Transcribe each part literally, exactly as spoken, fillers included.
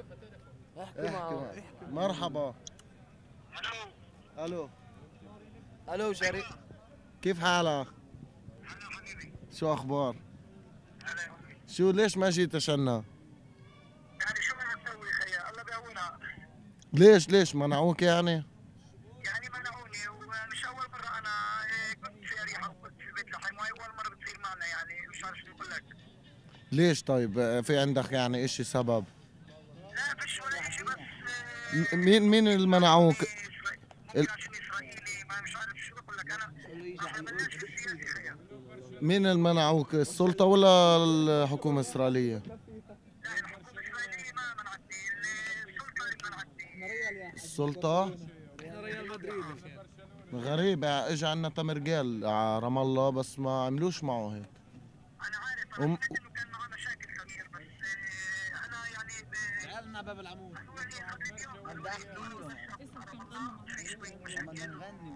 احكي معه. مرحبا. الو الو الو شريف، كيف حالك؟ هلا حبيبي. شو اخبار؟ هلا يا ولدي. شو ليش ما جيت عشنا؟ يعني شو بدنا نسوي خيا؟ الله بيقوينا. ليش ليش منعوك يعني؟ يعني منعوني ومش اول مره انا إيه، كنت في اريحه وكنت في بيت لحم وهي اول مره بتصير معنا يعني مش عارف شو اقول لك. ليش طيب في عندك يعني اشي سبب؟ لا فيش ولا شيء بس م- آه، مين مين اللي منعوك؟ ممكن عشان اسرائيلي ما مش عارف شو بقول لك انا. احنا بدناش في السياسي خيا. مين اللي منعوك السلطة ولا الحكومة الإسرائيلية؟ لا الحكومه الاسرائيليه ما منعتني، السلطه اللي منعتني. السلطة؟ احنا ريال مدريد. غريب اجى عنا تامر جال على رام الله بس ما عملوش معه هيك. انا عارف أم... انا سمعت انه كان معاه مشاكل سمير بس آه، انا يعني ب- تعالنا باب العمود. قالوا لي قبل اليوم قالوا لي إنه في شوية مشاكل.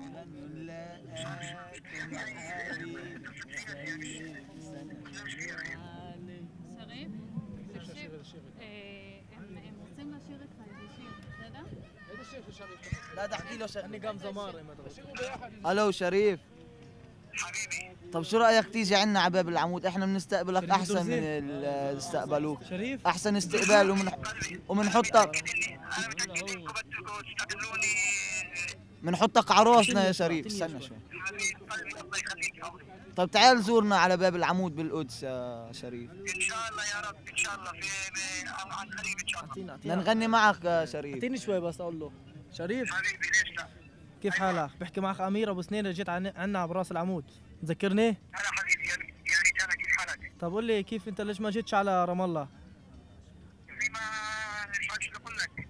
שריף, תקשיב, הם הם רוצים לשיר איתך איזה שיר, בסדר? لا تحكي له شغني قام زمار. الو شريف، حبيبي طب شو رايك تيجي عنا على باب العمود؟ احنا بنستقبلك احسن من اللي استقبلوك. شريف احسن استقبال ومن ومنحطك انا متاكد انكم بدكم تستقبلوني. بنحطك على راسنا يا شريف. استنى شوي. حبيبي قلبي الله يخليك يا ولدي. طب تعال زورنا على باب العمود بالقدس يا شريف. ان شاء الله يا رب ان شاء الله في في- عن قريب ان شاء الله. اعطينا بدنا اعطينا نغني معك يا شريف. اعطيني شوي بس اقول له. شريف حبيبي ليش لا؟ كيف حالك؟ بحكي معك امير ابو سنين، جيت عن- عنا براس العمود، تذكرني؟ هلا حبيبي يا ريت يا ريت. انا كيف حالك؟ طب قول لي كيف انت ليش ما جيتش على رام الله؟ زي ما مش عارف شو اقول لك.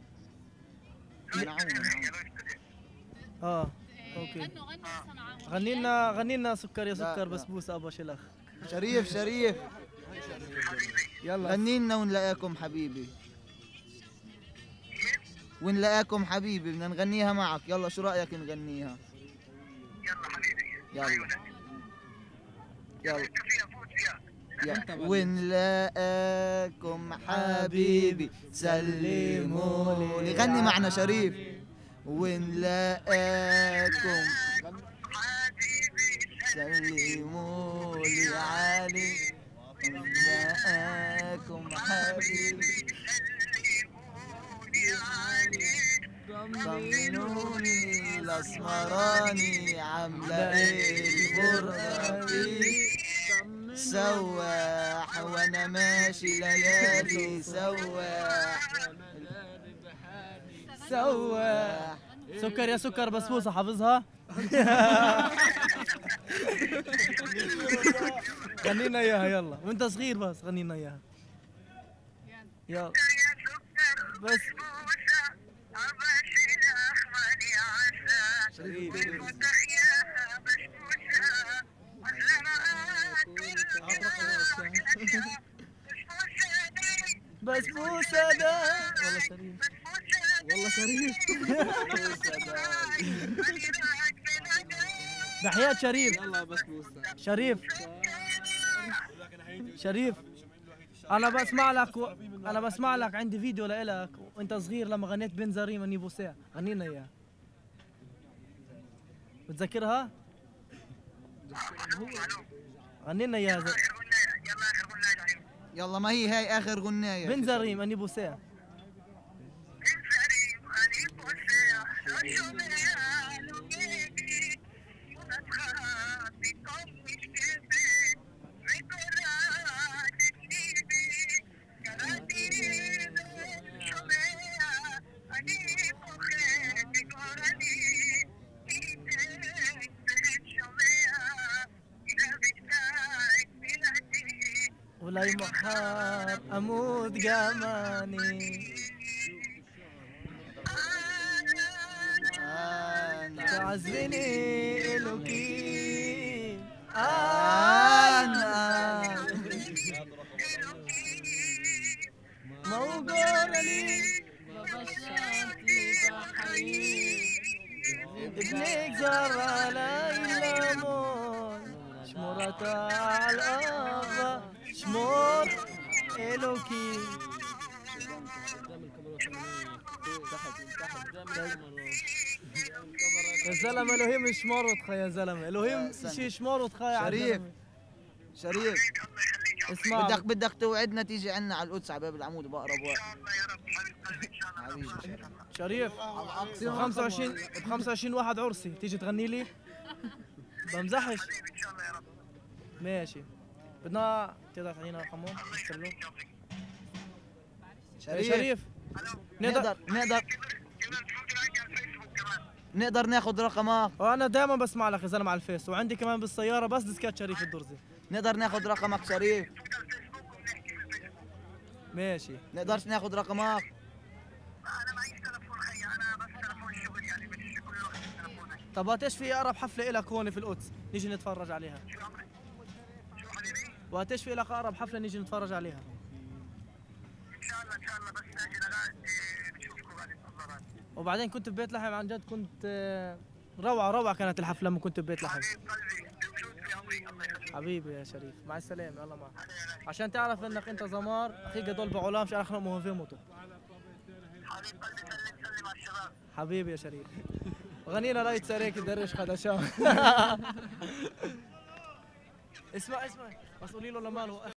اه اوكي. غنوا غنوا هسه معاهم. غني لنا غني لنا سكر يا لا، سكر لا. بسبوسه ابو شلخ. شريف شريف يلا غني لنا ونلاقيكم حبيبي. ونلاقيكم حبيبي بدنا نغنيها معك. يلا شو رايك نغنيها؟ يلا حبيبي. يلا يلا انت فيها فوت فيها. يا- ونلاقاكم حبيبي سلموا لي. غني معنا شريف. ونلاقاكم حبيبي سلموا لي علي. ونلاقاكم حبيبي طمنوني الاسمراني عامله ايه الفرقه فيه. سواح وانا ماشي ليالي سواح سواح. سكر يا سكر بسبوسه حافظها؟ غنينا اياها يلا، وانت صغير بس غنينا اياها. يلا بس شريف بسبوسه ده والله شريف والله شريف. بحياة شريف. يلا بسبوسه. شريف شريف انا بسمع لك و... انا بسمع لك عندي فيديو لإلك وانت صغير لما غنيت بن زريم اني بوسع. غنينا اياه، بتذكرها؟ غنينا اياها زي... يلا ما هي هاي اخر غنايه. بن زريم اني بوسع. ولا يمحار اموت قاماني تعزني الوكيل. انا موجود لي ابنك زرع ليلى موت شمرت على الأرض شمور إلوكي يا زلمه الهيم يشمرطخ يا زلمه الهيم شي يشمرطخ يا شريف. عالزلمة. شريف اسمع بدك بدك توعدنا تيجي عنا على القدس على باب العمود باقرب ان وقت. شاء الله يا رب حبيب قلبي ان شاء الله. حبيبي شريف ب خمسة وعشرين ب خمسة وعشرين واحد عرسي تيجي تغني لي؟ بمزحش. حبيبي ان شاء الله يا رب. ماشي بدنا تقدر تعطينا رقمه؟ الله يخليك يا أخي. يا شريف شريف نقدر نقدر نقدر كمان تفوت علي على الفيسبوك كمان. نقدر ناخذ رقمك. وانا دائما بسمع لك يا زلمه على الفيس وعندي كمان بالسياره بس ديسكات شريف الدرزي. نقدر ناخذ رقمك شريف. تفوت على الفيسبوك وبنحكي في الفيسبوك. ماشي نقدرش ناخذ رقمك. انا معيش تلفون خيي، انا بس تلفون شغل يعني مش كل وقت تلفونك. طب وقتيش في اقرب حفله لك هون في القدس نيجي نتفرج عليها؟ شو عمرك؟ شو حبيبي؟ وقتيش في لك اقرب حفله نيجي نتفرج عليها؟ ان شاء الله ان شاء الله بس ناجي لغايه بنشوفكم غالي الله غالي. وبعدين كنت ببيت لحم عن جد كنت آه، روعه روعه كانت الحفله لما كنت ببيت لحم. حبيب قلبي بشوف في عمري الله يخليك. حبيبي يا شريف مع السلامه الله معك. عشان تعرف انك انت زمار اخيك هدول بعلام مش اخنا موهفيموتو. حبيب قلبي سلم سلم على الشباب. حبيبي يا شريف غنينا رايت سريك درش خدشان. اسمع اسمع بس قولي له لماله